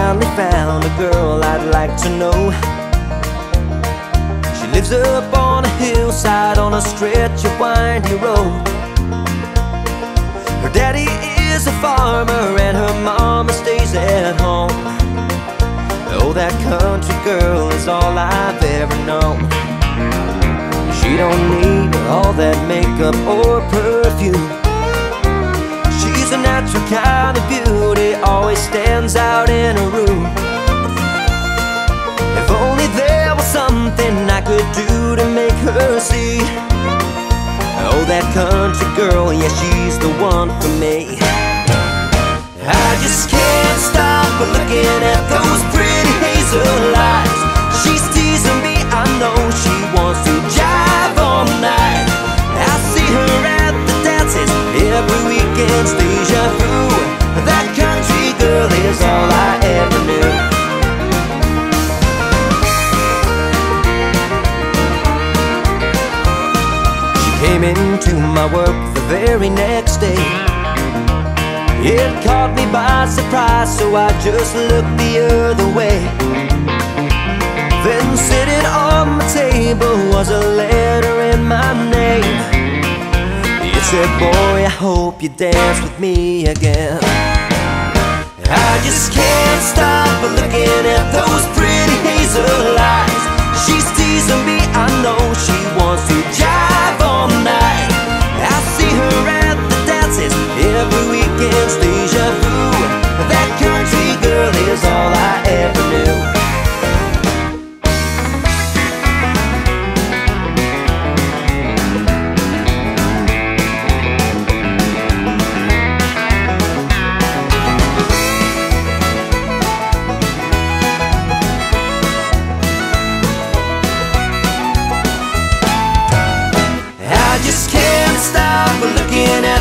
finally found a girl I'd like to know. She lives up on a hillside on a stretch of windy road. Her daddy is a farmer and her mama stays at home. Oh, that country girl is all I've ever known. She don't need all that makeup or perfume. She's a natural kind of beauty, always stands out in a room. If only there was something I could do to make her see. Oh, that country girl, yeah, she's the one for me. I just can't stop looking at those pretty hazel eyes. She's teasing me, I know she wants to jive all night. I see her at the dances every weekend's deja vu. That country girl is all I ever knew. She came into my work the very next day. It caught me by surprise, so I just looked the other way. Then sitting on my table was a letter in my name. It said, boy, I hope you dance with me again. I just can't stop looking at those pretty hazel eyes. She's teasing me, I know she wants to jive all night. I see her at the dances every weekend's deja vu. That country girl is all I ever knew. I just can't stop looking at